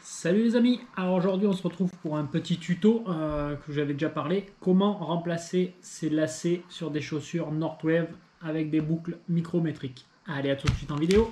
Salut les amis, alors aujourd'hui on se retrouve pour un petit tuto que j'avais déjà parlé, comment remplacer ces lacets sur des chaussures Northwave avec des boucles micrométriques. Allez, à tout de suite en vidéo.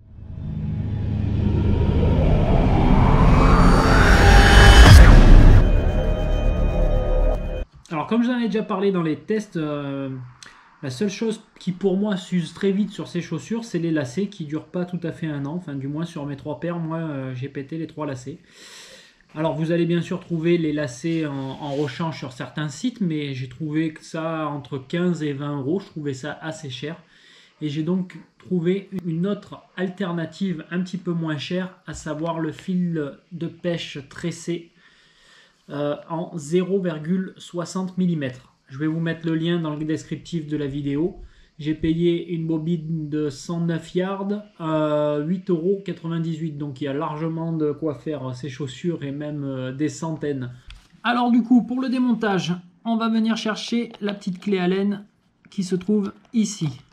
Alors comme j'en ai déjà parlé dans les tests, la seule chose qui pour moi s'use très vite sur ces chaussures, c'est les lacets qui durent pas tout à fait un an, enfin du moins sur mes 3 paires, moi j'ai pété les 3 lacets. Alors vous allez bien sûr trouver les lacets en rechange sur certains sites, mais j'ai trouvé que ça entre 15 et 20 euros, je trouvais ça assez cher. Et j'ai donc trouvé une autre alternative un petit peu moins chère, à savoir le fil de pêche tressé en 0,60 mm. Je vais vous mettre le lien dans le descriptif de la vidéo. J'ai payé une bobine de 109 yards à 8,98 €. Donc il y a largement de quoi faire ces chaussures et même des centaines. Alors du coup, pour le démontage, on va venir chercher la petite clé Allen qui se trouve ici.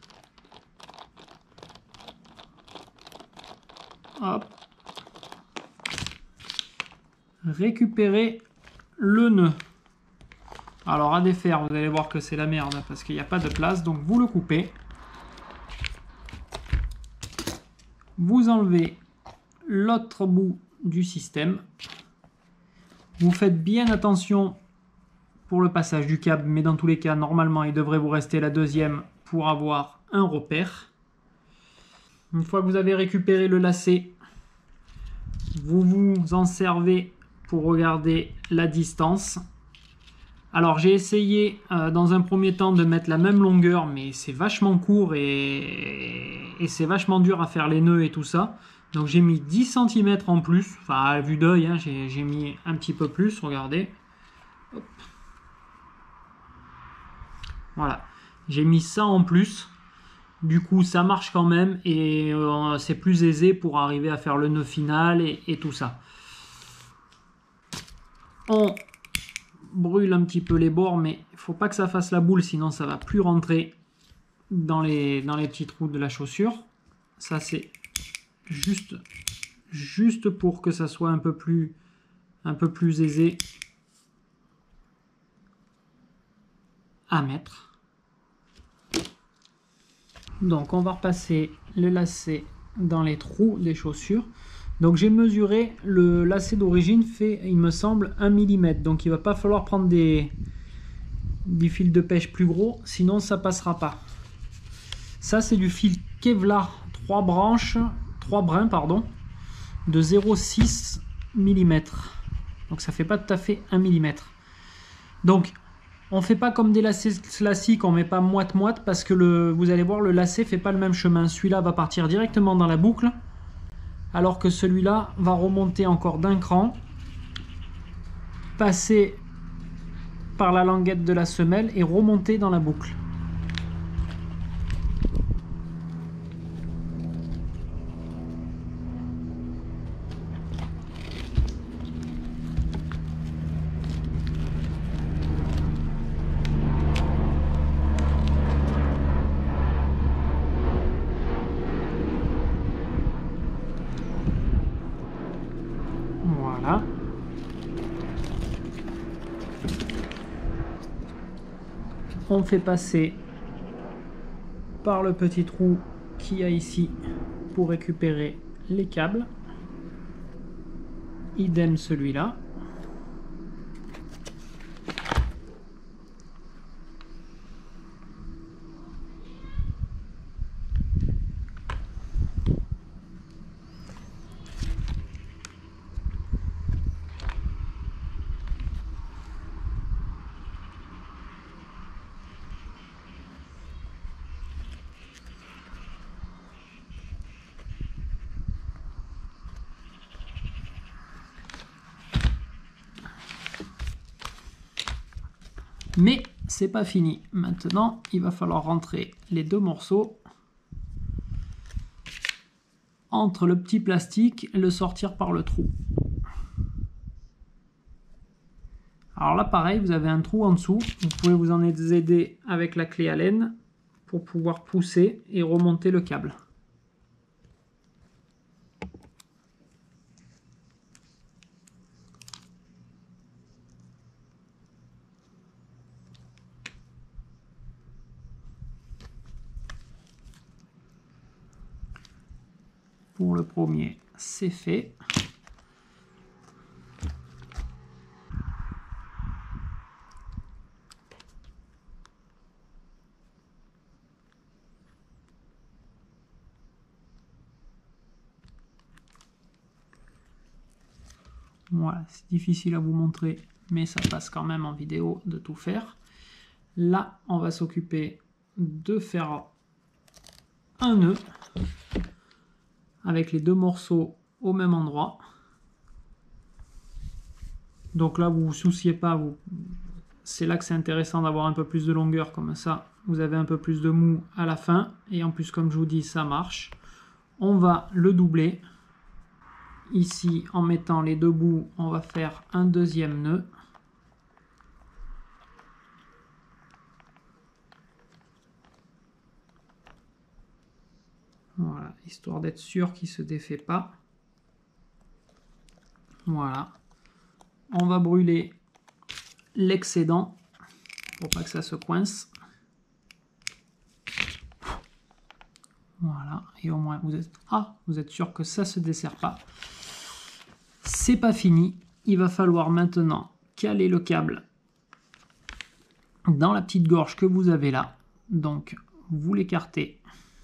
Hop. Récupérer le nœud. Alors à défaire, vous allez voir que c'est la merde parce qu'il n'y a pas de place, donc vous le coupez. Vous enlevez l'autre bout du système. Vous faites bien attention pour le passage du câble, mais dans tous les cas, normalement, il devrait vous rester la deuxième pour avoir un repère. Une fois que vous avez récupéré le lacet, vous vous en servez pour regarder la distance. Alors j'ai essayé dans un premier temps de mettre la même longueur, mais c'est vachement court et c'est vachement dur à faire les nœuds et tout ça. Donc j'ai mis 10 cm en plus, enfin à vue d'œil, hein, j'ai mis un petit peu plus, regardez. Hop. Voilà, j'ai mis ça en plus. Du coup ça marche quand même et c'est plus aisé pour arriver à faire le nœud final et tout ça. On brûle un petit peu les bords, mais il faut pas que ça fasse la boule, sinon ça va plus rentrer dans les petits trous de la chaussure. Ça c'est juste pour que ça soit un peu plus aisé à mettre. Donc on va repasser le lacet dans les trous des chaussures. Donc j'ai mesuré, le lacet d'origine fait, il me semble, 1 mm. Donc il va pas falloir prendre des fils de pêche plus gros, sinon ça passera pas. Ça c'est du fil Kevlar 3 brins pardon, de 0,6 mm. Donc ça fait pas tout à fait 1 mm. Donc on fait pas comme des lacets classiques, on met pas moite-moite parce que vous allez voir, le lacet fait pas le même chemin. Celui-là va partir directement dans la boucle, alors que celui-là va remonter encore d'un cran, passer par la languette de la semelle et remonter dans la boucle. Voilà. On fait passer par le petit trou qu'il y a ici pour récupérer les câbles. Idem celui-là. Mais c'est pas fini. Maintenant, il va falloir rentrer les deux morceaux entre le petit plastique et le sortir par le trou. Alors là, pareil, vous avez un trou en dessous. Vous pouvez vous en aider avec la clé Allen pour pouvoir pousser et remonter le câble. Pour le premier, c'est fait. Voilà, c'est difficile à vous montrer, mais ça passe quand même en vidéo de tout faire. Là, on va s'occuper de faire un nœud avec les deux morceaux au même endroit. Donc là, vous vous souciez pas, c'est là que c'est intéressant d'avoir un peu plus de longueur, comme ça, vous avez un peu plus de mou à la fin. Et en plus, comme je vous dis, ça marche. On va le doubler. Ici, en mettant les deux bouts, on va faire un deuxième nœud. Voilà, histoire d'être sûr qu'il ne se défait pas. Voilà. On va brûler l'excédent pour pas que ça se coince. Voilà, et au moins vous êtes sûr que ça se dessert pas. C'est pas fini, il va falloir maintenant caler le câble dans la petite gorge que vous avez là. Donc vous l'écartez,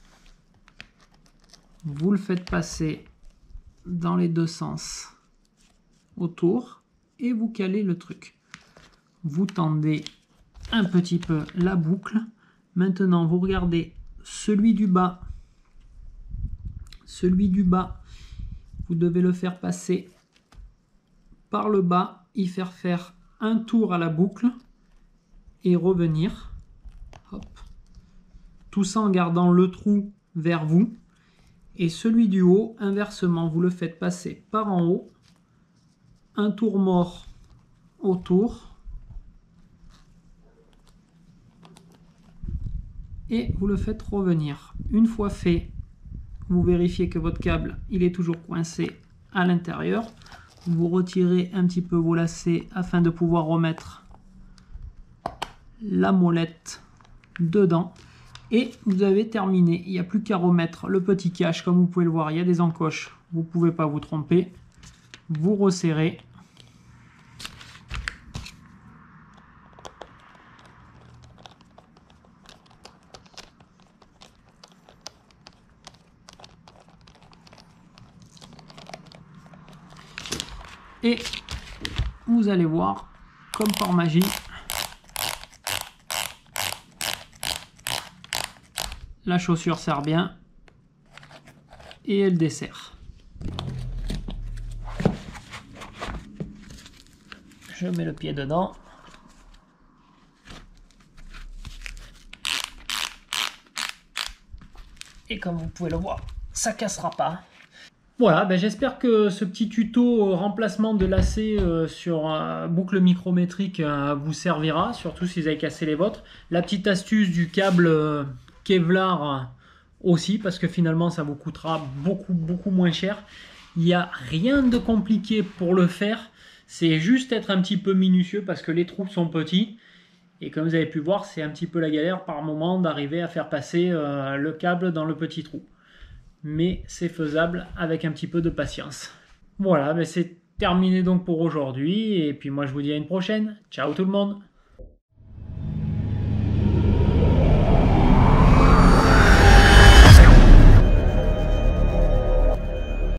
vous le faites passer dans les deux sens autour et vous calez le truc. Vous tendez un petit peu la boucle. Maintenant vous regardez celui du bas. Celui du bas, vous devez le faire passer par le bas, y faire un tour à la boucle et revenir. Hop. Tout ça en gardant le trou vers vous. Et celui du haut, inversement, vous le faites passer par en haut, un tour mort autour et vous le faites revenir. Une fois fait, vous vérifiez que votre câble il est toujours coincé à l'intérieur. Vous retirez un petit peu vos lacets afin de pouvoir remettre la molette dedans. Et vous avez terminé. Il n'y a plus qu'à remettre le petit cache. Comme vous pouvez le voir, il y a des encoches. Vous ne pouvez pas vous tromper. Vous resserrez. Et vous allez voir, comme par magie, la chaussure serre bien et elle dessert. Je mets le pied dedans. Et comme vous pouvez le voir, ça cassera pas. Voilà, ben j'espère que ce petit tuto remplacement de lacets sur boucle micrométrique vous servira, surtout si vous avez cassé les vôtres. La petite astuce du câble Kevlar aussi, parce que finalement ça vous coûtera beaucoup moins cher. Il n'y a rien de compliqué pour le faire, c'est juste être un petit peu minutieux parce que les trous sont petits. Et comme vous avez pu voir, c'est un petit peu la galère par moment d'arriver à faire passer le câble dans le petit trou. Mais c'est faisable avec un petit peu de patience. Voilà, ben c'est terminé donc pour aujourd'hui. Et puis moi je vous dis à une prochaine. Ciao tout le monde!